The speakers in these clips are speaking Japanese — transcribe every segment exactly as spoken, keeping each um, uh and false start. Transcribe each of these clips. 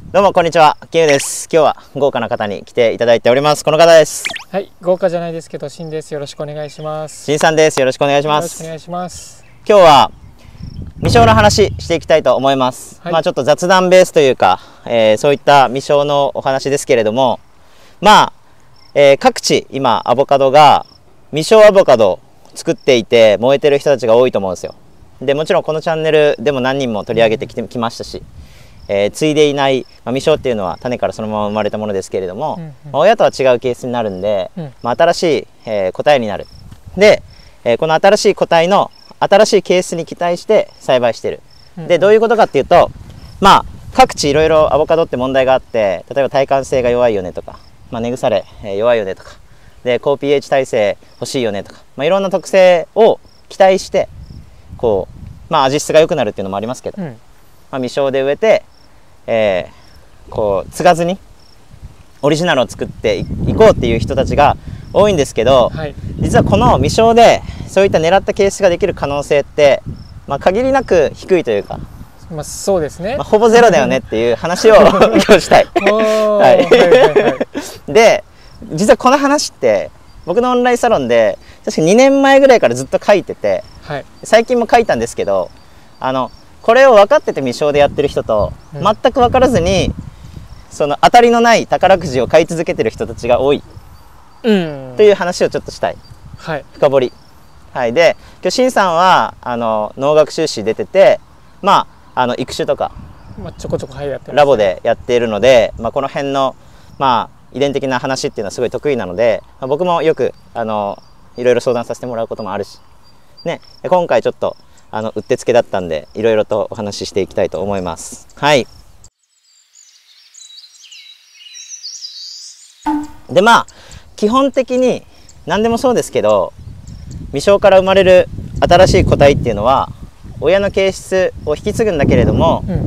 どうもこんにちは、キムです。今日は豪華な方に来ていただいております。この方です。 はい、豪華じゃないですけど、しんです。よろしくお願いします。 しんさんです。よろしくお願いします。 よろしくお願いします。 今日は未生の話していきたいと思います。はい、まあちょっと雑談ベースというか、えー、そういった未生のお話ですけれども、まあ、えー、各地今アボカドが未生アボカドを作っていて燃えてる人たちが多いと思うんですよ。でもちろんこのチャンネルでも何人も取り上げてきてきましたし、えー、継いでいない、まあ、未生っていうのは種からそのまま生まれたものですけれども、うんうん、まあ、親とは違うケースになるんで、うん、まあ、新しい、えー、個体になる。で、えー、この新しい個体の新しいケースに期待して栽培してる。うんうん、でどういうことかっていうと、まあ各地いろいろアボカドって問題があって、例えば耐寒性が弱いよねとか、まあ、根腐れ、えー、弱いよねとかで高 ピーエイチ 耐性欲しいよねとか、まあ、いろんな特性を期待してこう、まあ、味質が良くなるっていうのもありますけど、うん、まあ、未生で植えてえー、こう継がずにオリジナルを作っていこうっていう人たちが多いんですけど、はい、実はこの未生でそういった狙ったケースができる可能性って、まあ、限りなく低いというか、 まあ、そうですね、 まあ、ほぼゼロだよねっていう話を今日したい。で実はこの話って僕のオンラインサロンで確かにねんまえぐらいからずっと書いてて、はい、最近も書いたんですけど、あのこれを分かってて未生でやってる人と、うん、全く分からずにその当たりのない宝くじを買い続けてる人たちが多い、うん、という話をちょっとしたい、はい、深掘り、はい、で今日しんさんはあの農学修士出てて、まああの育種とか、 まあ、ちょこちょこやってます、ね、 ラボでやっているので、まあ、この辺の、まあ、遺伝的な話っていうのはすごい得意なので、まあ、僕もよくあのいろいろ相談させてもらうこともあるし、ね、今回ちょっとあのうってつけだったんでいろいろとお話ししていきたいと思います。はい。でまあ基本的に何でもそうですけど、未生から生まれる新しい個体っていうのは親の形質を引き継ぐんだけれども、うん、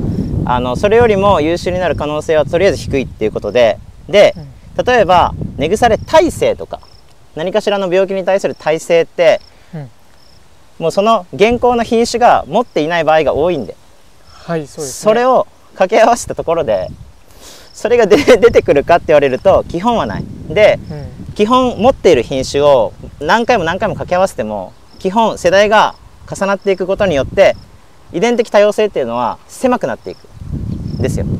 あのそれよりも優秀になる可能性はとりあえず低いっていうことで、で、うん、例えば根腐れ耐性とか何かしらの病気に対する耐性ってもうその現行の品種が持っていない場合が多いんで、はい、そうですね、それを掛け合わせたところでそれが出てくるかって言われると基本はないで、うん、基本持っている品種を何回も何回も掛け合わせても基本世代が重なっていくことによって遺伝的多様性っていうのは狭くなっていくんですよ。うんうん、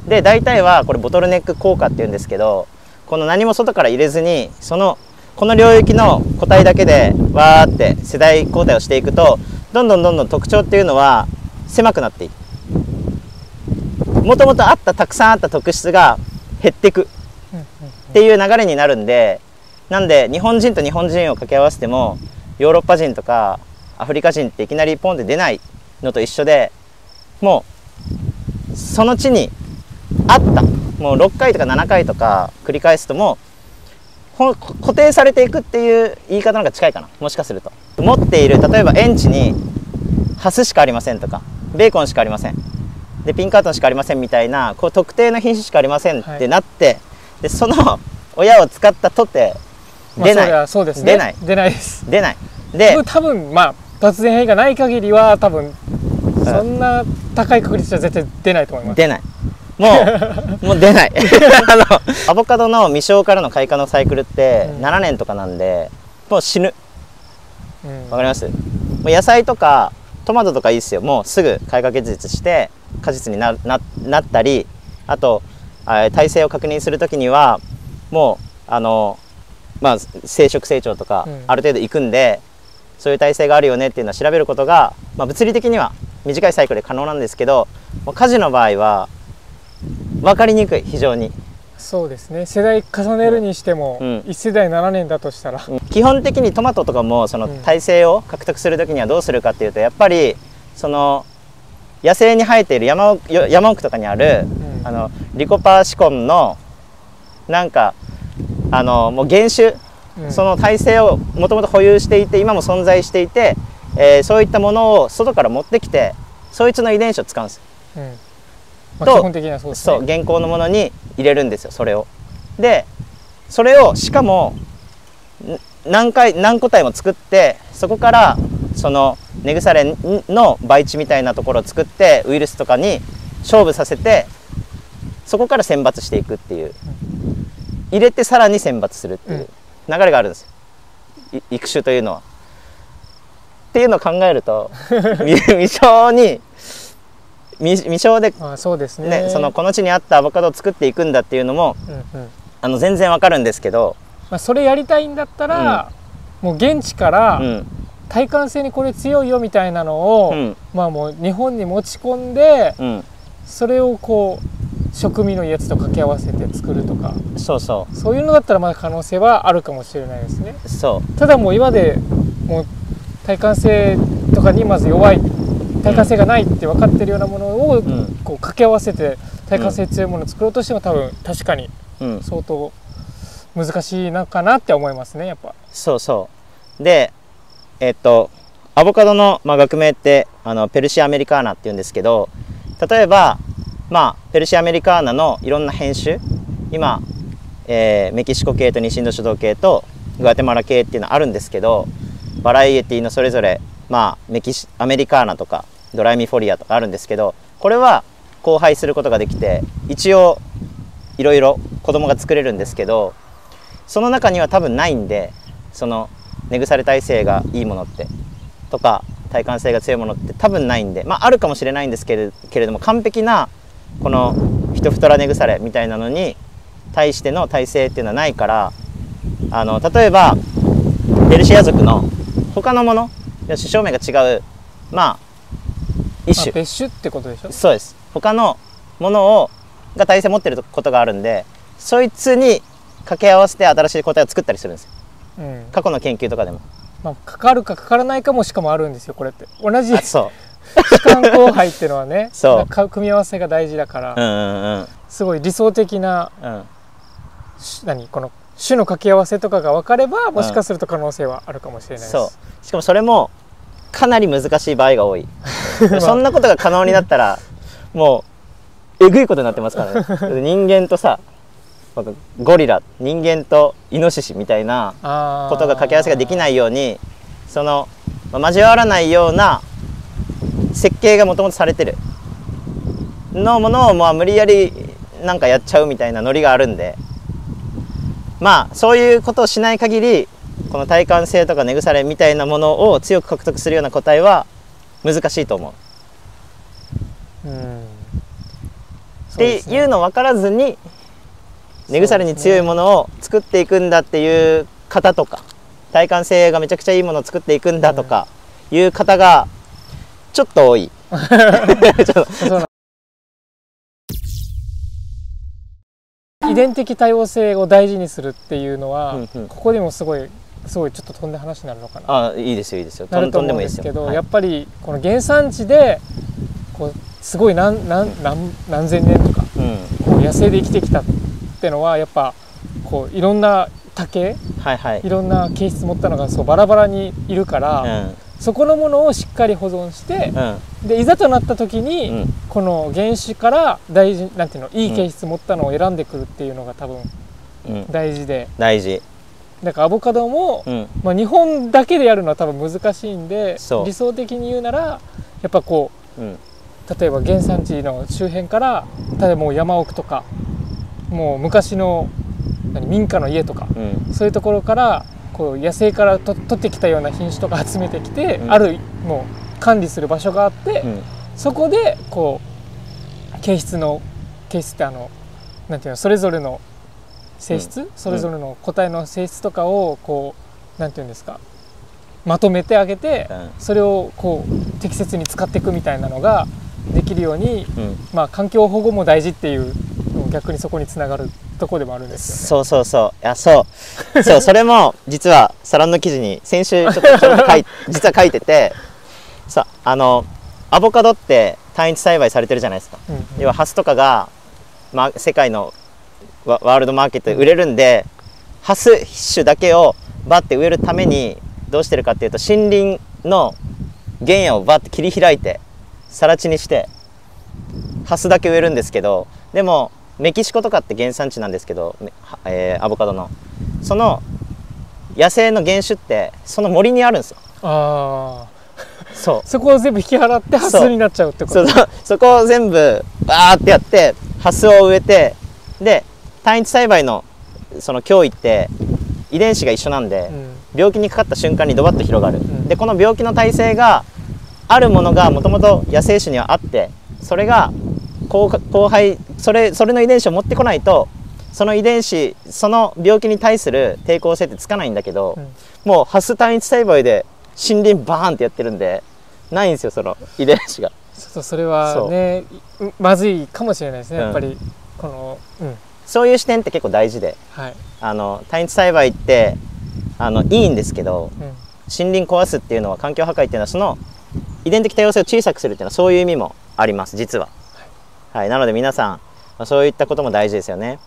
で大体はこれボトルネック効果っていうんですけど、この何も外から入れずにそのこの領域の個体だけでわーって世代交代をしていくとどんどんどんどん特徴っていうのは狭くなっていく。もともとあったたくさんあった特質が減っていくっていう流れになるんで、なんで日本人と日本人を掛け合わせてもヨーロッパ人とかアフリカ人っていきなりポンって出ないのと一緒で、もうその地にあったもうろっかいとかななかいとか繰り返すともう固定されていくっていう言い方の方が近いかな、もしかすると。持っている例えば園地にハスしかありませんとかベーコンしかありませんでピンカートンしかありませんみたいなこう特定の品種しかありませんってなって、はい、でその親を使ったとて出ない、 まあ、そうですね、 出ない出ないです出ないで多分まあ突然変異がない限りは多分そんな高い確率は絶対出ないと思います。 出ないもう、もう出ないあのアボカドの未生からの開花のサイクルってななねんとかなんで、うん、もう死ぬ。わ、うん、かります？もう野菜とかトマトとかいいですよ。もうすぐ開花結実して果実に な, な, なったり、あと耐性を確認するときにはもうあの、まあ、生殖成長とかある程度いくんで、うん、そういう耐性があるよねっていうのを調べることが、まあ、物理的には短いサイクルで可能なんですけど、もう果樹の場合は分かりにくい、非常に。 そうですね、世代重ねるにしても、うん、いち世代ななねんだとしたら、 うん、基本的にトマトとかもその耐性を獲得する時にはどうするかっていうと、やっぱりその野生に生えている 山, 山奥とかにある、うん、あのリコパーシコンのなんかあのもう原種、うん、その耐性をもともと保有していて今も存在していて、えー、そういったものを外から持ってきてそいつの遺伝子を使うんですよ。うん、まあ、と基本的にはそうですね。そう、現行のものに入れるんですよ、それを。でそれをしかも何回何個体も作って、そこからその根腐れの培地みたいなところを作ってウイルスとかに勝負させてそこから選抜していくっていう、入れてさらに選抜するっていう流れがあるんですよ、育種というのは。っていうのを考えると未生に未生で、 あ、そうですね、 ね、そのこの地にあったアボカドを作っていくんだっていうのも、うんうん、あの全然わかるんですけど、 まあ、それやりたいんだったら、うん、もう現地から耐寒性にこれ強いよみたいなのを、うん、まあもう日本に持ち込んで、うん、それをこう食味のやつと掛け合わせて作るとか、 そうそうそういうのだったらまだ可能性はあるかもしれないですね。 そうただもう今でもう耐寒性とかにまず弱い、耐寒性がないって分かってるようなものをこう掛け合わせて耐寒性強いものを作ろうとしても多分確かに相当難しいのかなって思いますね、やっぱ。 そうそうで、えっとアボカドの、まあ、学名ってあのペルシアアメリカーナっていうんですけど、例えば、まあ、ペルシアアメリカーナのいろんな品種、今、えー、メキシコ系と西インド諸島系とグアテマラ系っていうのはあるんですけど、バラエティのそれぞれ、まあ、メキシアメリカーナとかドライミフォリアとかあるんですけど、これは交配することができて一応いろいろ子供が作れるんですけど、その中には多分ないんで、その根腐れ耐性がいいものってとか耐寒性が強いものって多分ないんで、まああるかもしれないんですけれ、けれども完璧なこのフィトフトラ根腐れみたいなのに対しての耐性っていうのはないから、あの例えばペルシア属の他のもの、種小名が違う、まあ一種、 別種ってことでしょ。 そうです。他のものをが耐性持ってることがあるんで、そいつに掛け合わせて新しい個体を作ったりするんですよ、うん、過去の研究とかでも。 まあ、かかるかかからないかもしかもあるんですよ、これって。同じそう主観交配っていうのはねそう組み合わせが大事だから、うんうんうん、すごい理想的な、うん、何この種の掛け合わせとかが分かれば、もしかすると可能性はあるかもしれないです、うん、 そうしかもそれもかなり難しい場合が多いそんなことが可能になったらもうえぐいことになってますからね人間とさ、ゴリラ、人間とイノシシみたいなことが掛け合わせができないように、その、まあ、交わらないような設計がもともとされてるのものを、まあ、無理やりなんかやっちゃうみたいなノリがあるんで、まあそういうことをしない限りこの耐寒性とか根腐れみたいなものを強く獲得するような個体は難しいと思う。うん、っていうの分からずに根腐れに強いものを作っていくんだっていう方とか、耐寒性がめちゃくちゃいいものを作っていくんだとかいう方がちょっと多い。 遺伝的多様性を大事にするっていうのは、うんうん、ここでもすごいすごいちょっと飛んだ話になるのかな。 あ、いいですよいいですよ。 なると思うんですけど、はい、やっぱりこの原産地でこうすごい何何何何千年とか、うん、こう野生で生きてきたってのはやっぱこういろんな多形、はいはい、いろんな形質持ったのがそうバラバラにいるから、うん、そこのものをしっかり保存して、うん、でいざとなった時に、うん、この原種から大事なんていうのいい形質持ったのを選んでくるっていうのが多分大事で、 うん、大事だからアボカドも、うん、まあ、日本だけでやるのは多分難しいんで、理想的に言うならやっぱこう、うん、例えば原産地の周辺から例えばもう山奥とかもう昔の何民家の家とか、うん、そういうところからこう野生からと取ってきたような品種とか集めてきて、うん、あるもう管理する場所があって、うん、そこでこう形質の形質ってあのなんていうのそれぞれの性質、うん、それぞれの個体の性質とかをこうなんていうんですかまとめてあげて、うん、それをこう適切に使っていくみたいなのができるように、うん、まあ環境保護も大事っていう逆にそこにつながるところでもあるんですよね。 そうそうそういやそうそうそれも実はサロンの記事に先週ちょっとちょっと書い実は書いててさあのアボカドって単一栽培されてるじゃないですか、うんうん、要はハスとかが、ま、世界のワールドマーケットで売れるんで、うん、ハス品種だけをバッて植えるためにどうしてるかっていうと森林の原野をバッて切り開いて更地にしてハスだけ植えるんですけど、でもメキシコとかって原産地なんですけど、えー、アボカドのその野生の原種ってその森にあるんですよ。あそうそこを全部引き払ってハスになっちゃうってこと。 そうそうそこを全部バーってやってハスを植えて、で単一栽培のその脅威って遺伝子が一緒なんで、うん、病気にかかった瞬間にドバッと広がる、うん、でこの病気の耐性があるものがもともと野生種にはあって、それが交配それそれの遺伝子を持ってこないと、その遺伝子その病気に対する抵抗性ってつかないんだけど、うん、もうハス単一栽培で森林バーンってやってるんでないんですよ、その遺伝子が。 そう、それはねまずいかもしれないですね、うん、やっぱりこの、うん、 そういう視点って結構大事で、はい、あの単一栽培ってあのいいんですけど、うん、森林壊すっていうのは、環境破壊っていうのはその遺伝的多様性を小さくするっていうのはそういう意味もあります、実は。はい、はい、なので皆さんそういったことも大事ですよね。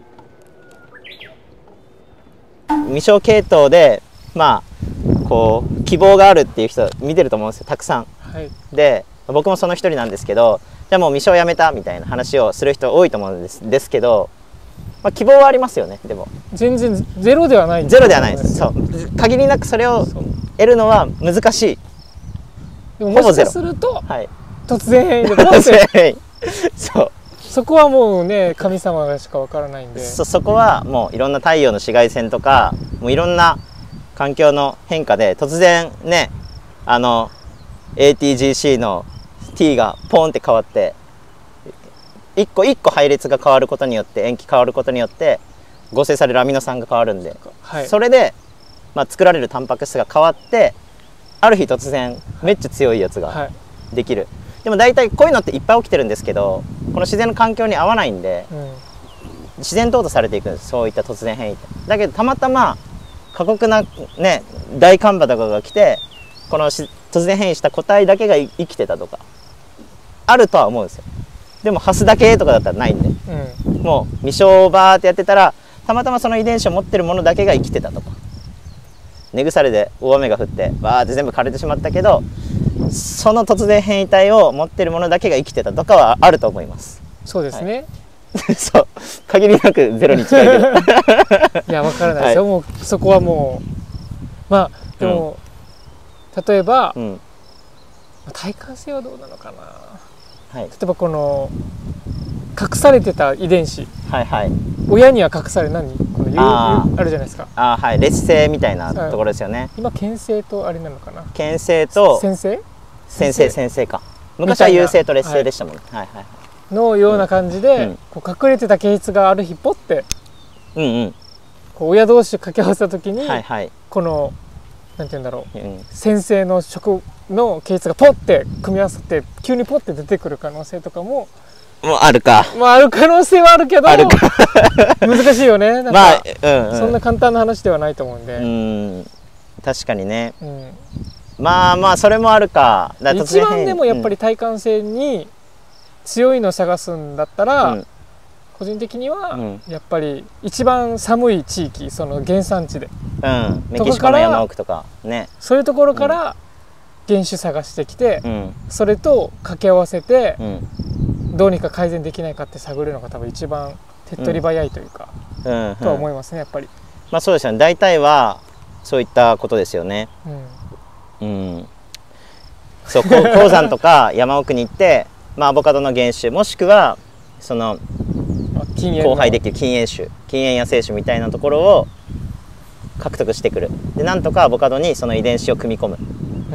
未生系統でまあこう希望があるっていう人見てると思うんですよ、たくさん。はい、で僕もその一人なんですけど、じゃあもう未生やめたみたいな話をする人多いと思うんですですけど、まあ、希望はありますよね。でも全然ゼロではない。 ゼロではないです。そう、限りなくそれを得るのは難しい。 でももしかすると、はい、突然変異でポンってそうそこはもうね神様がしかわからないんで、 そ, そこはもういろんな太陽の紫外線とかもういろんな環境の変化で突然ね、あの エーティージーシー の T がポンって変わって、一個一個配列が変わることによって、塩基変わることによって合成されるアミノ酸が変わるんで、はい、それで、まあ、作られるタンパク質が変わって、ある日突然めっちゃ強いやつができる、はい、でも大体こういうのっていっぱい起きてるんですけど、この自然の環境に合わないんで、うん、自然淘汰されていくんです、そういった突然変異って。だけどたまたま過酷なね大寒波とかが来て、この突然変異した個体だけが生きてたとかあるとは思うんですよ。でもハスだけとかだったらないんで、うん、もう未生バーってやってたら、たまたまその遺伝子を持ってるものだけが生きてたとか、根腐れで大雨が降ってバーって全部枯れてしまったけど、その突然変異体を持ってるものだけが生きてたとかはあると思います。 そうですね、 はい、そう限りなくゼロに近いけどいや分からないですよ、はい、もうそこはもうまあでも、うん、例えば、うん、耐寒性はどうなのかな、はい、例えばこの隠されてた遺伝子、はいはい、親には隠され何このあ, あるじゃないですか。 あ、はい、劣性みたいなところですよね。 今牽制とあれなのかな、 牽制と先生先生先生か、昔は優勢と劣勢でしたもんね、はい、はいはいはいのような感じで、うん、こう隠れてた形質がある日ポッて、うんうん、こう親同士掛け合わせた時に、はいはい、このなんて言うんだろう、うん、先生の食の形質がポッて組み合わさって急にポッて出てくる可能性とかももうあるか。 まあある可能性はあるけど難しいよね。なんか、まあうんうん、そんな簡単な話ではないと思うんで。うん、 確かにね、うん、まあまあそれもあるか。 だから一番でもやっぱり耐寒性に強いのを探すんだったら、うん、個人的にはやっぱり一番寒い地域、その原産地で、 うん、メキシコの山奥とかね、 そういうところから原種探してきて、うん、それと掛け合わせて、うん、どうにか改善できないかって探るのが多分一番手っ取り早いというか、うん、とは思いますね、やっぱり。 まあそうですよね、大体はそういったことですよね。うん、うん、そう鉱山とか山奥に行って、まあ、アボカドの原種もしくはその交配できる禁煙種、禁煙野生種みたいなところを獲得してくる。でなんとかアボカドにその遺伝子を組み込む、うん、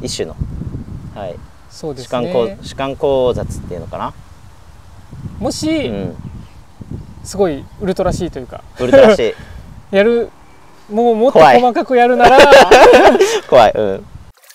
一種の、はい、そうですね、主幹交雑っていうのかな。 もし、うん、すごいウルトラ C というかウルトラ C やる、もうもっと細かくやるなら怖い、うん、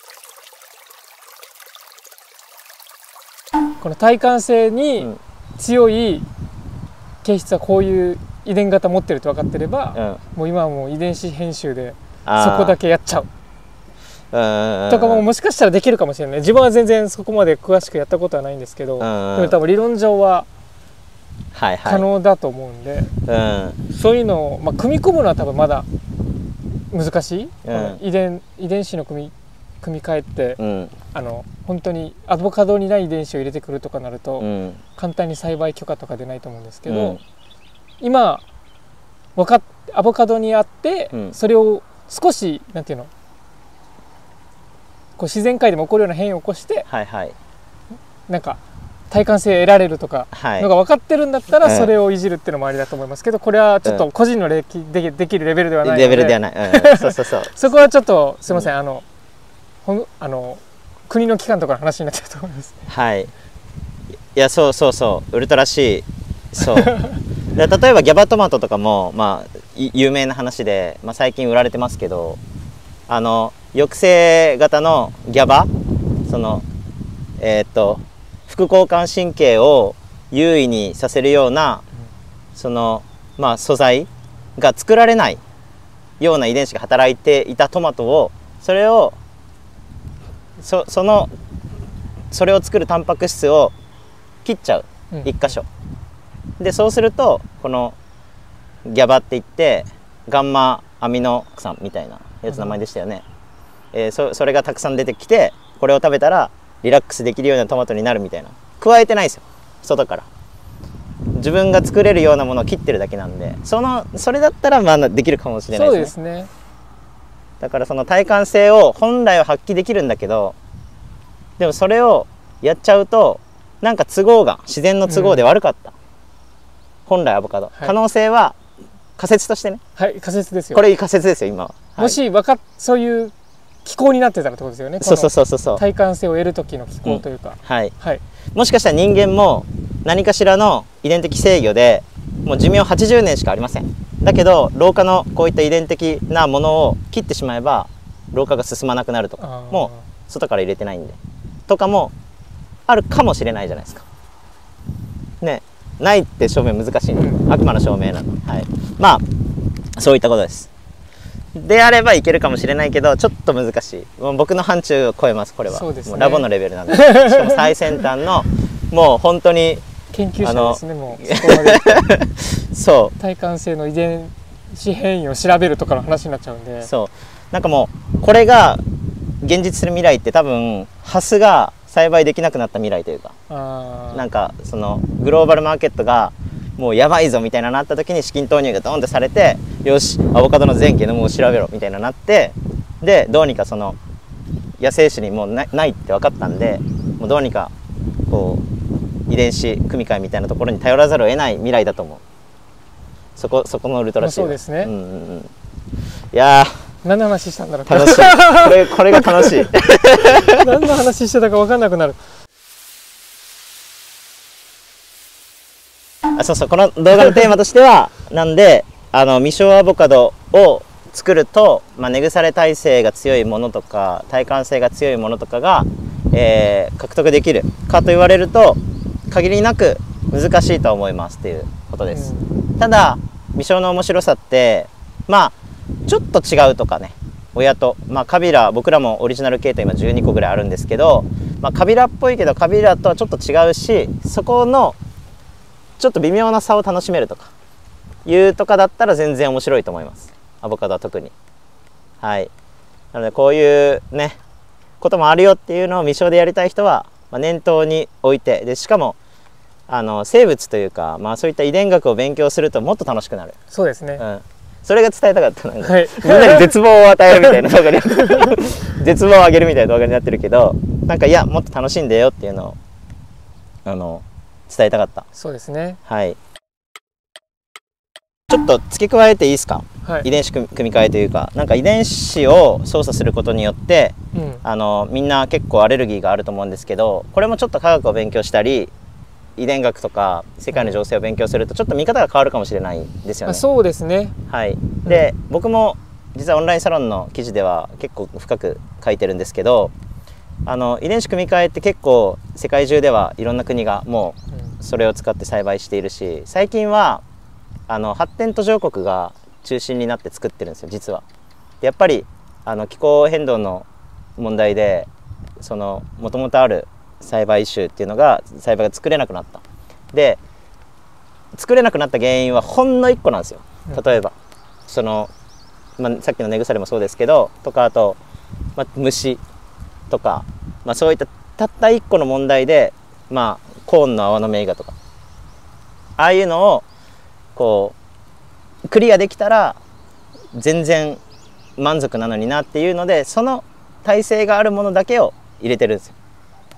この耐寒性に強い形質はこういう遺伝型持ってると分かってれば、うん、もう今はもう遺伝子編集でそこだけやっちゃうとかももしかしたらできるかもしれない。自分は全然そこまで詳しくやったことはないんですけど、でも多分理論上は可能だと思うんで、はいはい、うん、そういうのを、まあ、組み込むのは多分まだ難しい、うん、遺伝遺伝子の組み組み替えって、うん、あの本当にアボカドにない遺伝子を入れてくるとかなると、うん、簡単に栽培許可とか出ないと思うんですけど、うん、今わかっアボカドにあって、うん、それを少しなんていうのこう自然界でも起こるような変異を起こして、はいはい、なんか耐寒性得られるとかのが分かってるんだったら、それをいじるっていうのもありだと思いますけど、これはちょっと個人のできできるレベルではないので、 レベルではない、うん、そうそうそうそこはちょっとすみません、うん、あのほあの国の機関とかの話になっちゃうと思います。 はい、いやそうそうそうウルトラ C そうで例えばギャバトマトとかも、まあ、有名な話で、まあ、最近売られてますけど、あの抑制型のギャバ、そのえー、っと副交感神経を優位にさせるような、うん、そのまあ素材が作られないような遺伝子が働いていたトマトを、それをそそのそれを作るタンパク質を切っちゃう、うん、一箇所で、そうするとこのギャバっていってガンマアミノ酸みたいなやつ名前でしたよね、うん、えー、そ, それがたくさん出てきて、これを食べたらリラックスできるようなトマトになるみたいな、加えてないですよ外から、自分が作れるようなものを切ってるだけなんで、そのそれだったらまあできるかもしれないですね。そうですね。だからその耐寒性を本来は発揮できるんだけど、でもそれをやっちゃうとなんか都合が自然の都合で悪かった、うん、本来アボカド、はい、可能性は仮説としてね、はい仮説ですよ、これ仮説ですよ今は、はい、もしわかそういう気候になってたらってことですよね。そうそうそうそう、耐寒性を得る時の気候というか、うん、はい、はい、もしかしたら人間も何かしらの遺伝的制御でもう寿命はちじゅうねんしかありません。だけど老化のこういった遺伝的なものを切ってしまえば老化が進まなくなるとか、もう外から入れてないんでとかもあるかもしれないじゃないですかね。ないって証明難しいんで、うん、悪魔の証明なの、はい、まあそういったことです。であればいけるかもしれないけど、ちょっと難しい。もう僕の範疇を超えます。これはそうです、ね、もうラボのレベルなんでしかも最先端のもう本当に研究者ですね。もうそこまでそう耐寒性の遺伝子変異を調べるとかの話になっちゃうんで、 そうなんかもうこれが現実する未来って多分ハスが栽培できなくなった未来というか、あなんかそのグローバルマーケットがもうやばいぞみたいななった時に資金投入がドーンとされて、よしアボカドの全ゲノムを調べろみたいななって、でどうにかその野生種にもうなないって分かったんで、もうどうにかこう遺伝子組み換えみたいなところに頼らざるを得ない未来だと思う。そこそこのウルトラシー、まあ、そうですね、うんうんうん、いやー何の話したんだろう。 楽しいこれこれが楽しい何の話してたか分かんなくなる。 あそうそう、この動画のテーマとしてはなんであの未生アボカドを作ると、まあ、根腐れ耐性が強いものとか耐寒性が強いものとかが、えー、獲得できるかと言われると限りなく難しいと思いますっていうことです、うん、ただ未生の面白さってまあちょっと違うとかね、親と、まあ、カビラ、僕らもオリジナル系統今じゅうにこぐらいあるんですけど、まあ、カビラっぽいけどカビラとはちょっと違うし、そこのちょっと微妙な差を楽しめるとかいうとかだったら全然面白いと思います、アボカドは特に。はい、なのでこういうねこともあるよっていうのを未生でやりたい人は、まあ、念頭に置いて、でしかもあの生物というか、まあ、そういった遺伝学を勉強するともっと楽しくなる。 そうですね、 うん、それが伝えたかったので、はい、みんなに絶望を与えるみたいな動画に絶望を上げるみたいな動画になってるけど、なんかいやもっと楽しんでよっていうのをあの伝えたかった。 そうですね、 はい。ちょっと付け加えていいですか、はい、遺伝子組み換えというか、なんか遺伝子を操作することによって、うん、あのみんな結構アレルギーがあると思うんですけど、これもちょっと科学を勉強したり遺伝学とか世界の情勢を勉強するとちょっと見方が変わるかもしれないですよね。 そうですね、 はい。で、うん、僕も実はオンラインサロンの記事では結構深く書いてるんですけど、あの遺伝子組み換えって結構世界中ではいろんな国がもうそれを使って栽培しているし、最近はあの発展途上国が中心になって作ってるんですよ実は。でやっぱりあの気候変動の問題でそのもともとある栽培種っていうのが栽培が作れなくなった。で作れなくなった原因はほんのいっこなんですよ。例えば、うん、その、まあ、さっきの根腐れもそうですけどとか、あと、まあ、虫とか、まあ、そういったたったいっこの問題で、まあ、コーンの泡の名画とかああいうのをこうクリアできたら全然満足なのになっていうので、その耐性があるものだけを入れてるんですよ。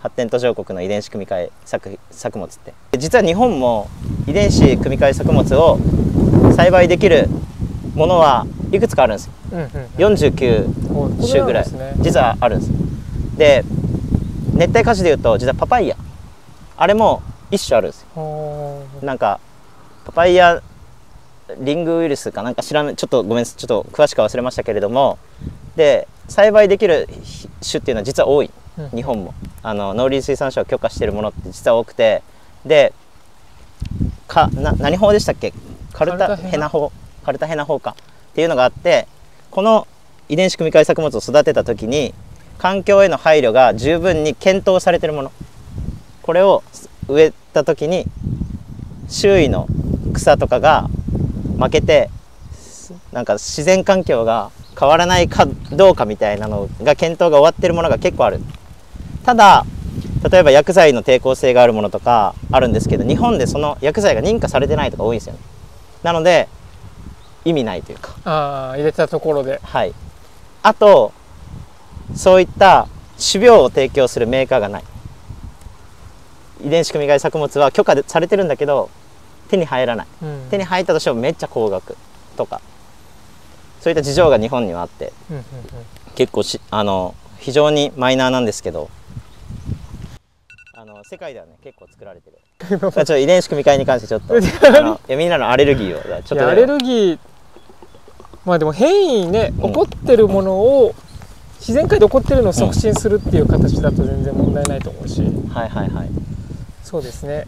発展途上国の遺伝子組み換え 作, 作物って実は日本も遺伝子組み換え作物を栽培できるものはいくつかあるんですよ、うんうん、よんじゅうきゅう種ぐらい実はあるんです。で熱帯果樹でいうと実はパパイヤあれも一種あるんですよ。なんかパパイヤリングウイルスかなんか知らないちょっとごめんちょっと詳しく忘れましたけれどもで栽培できる種っていうのは実は多い、うん、日本もあの農林水産省が許可しているものって実は多くてでかな何法でしたっけカルタヘナ法カルタヘナ法かっていうのがあってこの遺伝子組み換え作物を育てた時に環境への配慮が十分に検討されているものこれを植えた時に周囲の草とかが負けてなんか自然環境が変わらないかどうかみたいなのが検討が終わっているものが結構ある。ただ例えば薬剤の抵抗性があるものとかあるんですけど日本でその薬剤が認可されてないとか多いんですよね。なので意味ないというかああ入れたところではいあとそういった種苗を提供するメーカーがない遺伝子組み換え作物は許可されてるんだけど手に入らない、うん、手に入ったとしてもめっちゃ高額とかそういった事情が日本にはあって、うんうんうん、結構しあの非常にマイナーなんですけどあの世界ではね結構作られてるちょっと遺伝子組み換えに関してちょっとあのいやみんなのアレルギーをちょっとアレルギーまあでも変異ね、うん、起こってるものを自然界で起こってるのを促進するっていう形だと全然問題ないと思うし、うん、はいはいはいそうですね、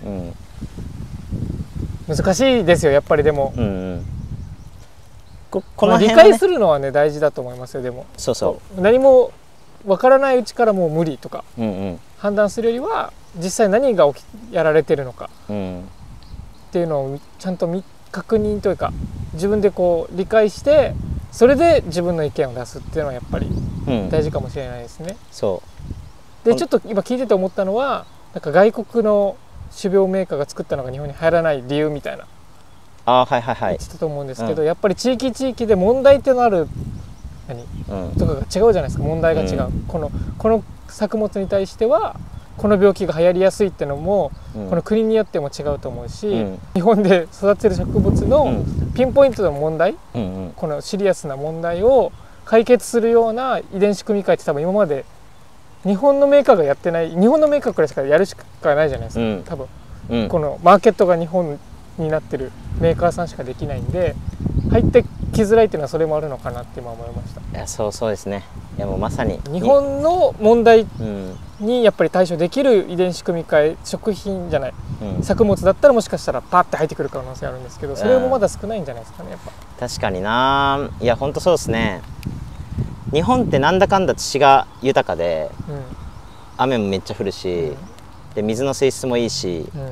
うん、難しいですよやっぱりでも、うんうん、こ, この、ね、理解するのはね大事だと思いますよ。でもそうそう何も分からないうちからもう無理とか、うんうん、判断するよりは実際何が起きやられてるのか、うん、っていうのをちゃんと確認というか自分でこう理解してそれで自分の意見を出すっていうのはやっぱり大事かもしれないですね、うん、そうでちょっと今聞いてて思ったのはなんか外国の種苗メーカーが作ったのが日本に入らない理由みたいなあ、はいはいはい、 言ってたと思うんですけど、うん、やっぱり地域地域で問題ってのある何、うん、とかが違うじゃないですか。問題が違う、うん、このこの作物に対してはこの病気が流行りやすいってのも、うん、この国によっても違うと思うし、うん、日本で育てる植物のピンポイントの問題、うんうん、このシリアスな問題を解決するような遺伝子組み換えって多分今まで日本のメーカーがやってない日本のメーカーくらいしかやるしかないじゃないですか、うん、多分、うん、このマーケットが日本になってるメーカーさんしかできないんで入ってきづらいっていうのはそれもあるのかなって今思いました。 いやそうそうですね。いやもうまさに日本の問題にやっぱり対処できる遺伝子組み換え食品じゃない、うん、作物だったらもしかしたらパッて入ってくる可能性あるんですけどそれもまだ少ないんじゃないですかねやっぱ。確かにな。いや本当そうですね。日本ってなんだかんだ土が豊かで、うん、雨もめっちゃ降るし、うん、で水の水質もいいし、うん、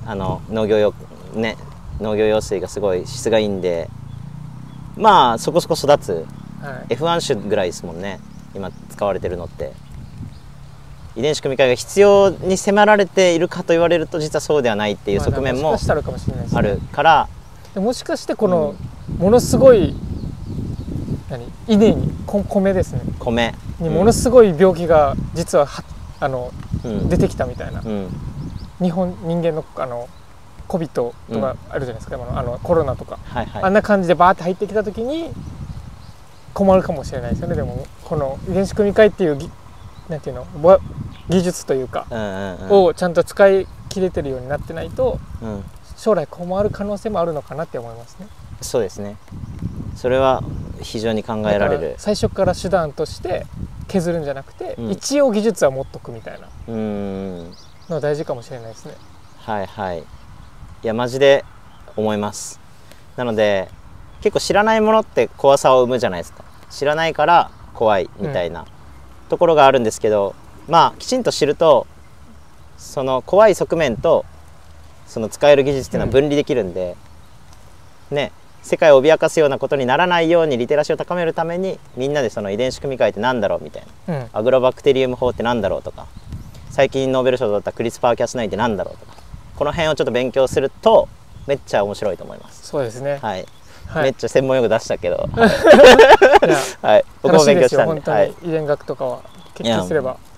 あの農業用ね農業用水がすごい質がいいんでまあそこそこ育つ、はい、エフワン 種ぐらいですもんね今使われてるのって。遺伝子組み換えが必要に迫られているかと言われると実はそうではないっていう側面もあるから、 もしかしてこのものすごい何稲に米ですね米にものすごい病気が実ははあの、うん、出てきたみたいな、うん、日本人間のあのコビットとかあるじゃないですか、うん、あのコロナとか、はいはい、あんな感じでバーって入ってきた時に困るかもしれないですよね。でもこの遺伝子組み換えっていうなんていうの技術というか、うんうんうん、をちゃんと使い切れてるようになってないと、うん、将来困る可能性もあるのかなって思いますね。 そうですね。それは非常に考えられる。 最初から手段として削るんじゃなくて、うん、一応技術は持っとくみたいなのは大事かもしれないですね。 はいはい。いやマジで思います。なので結構知らないものって怖さを生むじゃないですか。知らないから怖いみたいな、うん、ところがあるんですけど、まあきちんと知るとその怖い側面とその使える技術っていうのは分離できるんで、うん、ね世界を脅かすようなことにならないようにリテラシーを高めるためにみんなでその遺伝子組み換えってなんだろうみたいな、うん、アグロバクテリウム法ってなんだろうとか最近ノーベル賞を取ったクリスパーキャスナインってなんだろうとかこの辺をちょっと勉強するとめっちゃ面白いと思います。 そうですね。 はい。はい、めっちゃ専門用語出したけど、はい、僕も勉強したんで。 本当に遺伝学とかは研究すれば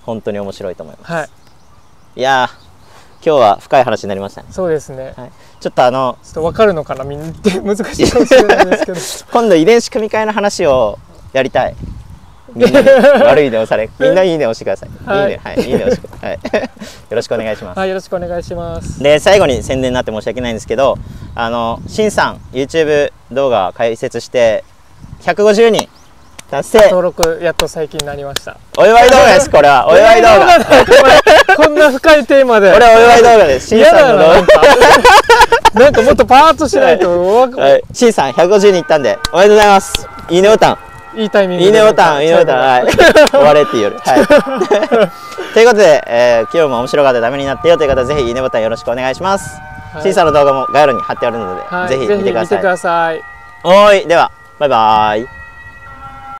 本当に面白いと思います。 はい、 いやー今日は深い話になりましたね。 そうですね、 はい、ちょっとあのちょっと分かるのかなみんなって難しいかもしれないですけど今度遺伝子組み換えの話をやりたい。みんなに悪いね押され、みんないいね押してください。はい、いいね、はい、いいね押してください。はい、よろしくお願いします。 はい、よろしくお願いします。 で、最後に宣伝になって申し訳ないんですけど、あのしんさん YouTube 動画開設してひゃくごじゅうにん達成。 登録やっと最近になりました。 お祝い動画です。これはお祝い動画。 こんな深いテーマで。 これはお祝い動画です。しんさんの動画。 なんかもっとパーッとしないと。 はい、しんさんひゃくごじゅうにんいったんでおめでとうございます。いいねボタン。 いいタイミングでいいねボタン、いいねボタン、はい。終われっていう夜。はい。ということで、えー、今日も面白かったらダメになってよという方はぜひいいねボタンよろしくお願いします。しんさんの動画も概要欄に貼ってあるので、はい、ぜひ見てください。 ぜひ見てください。 おーい、ではバイバーイ。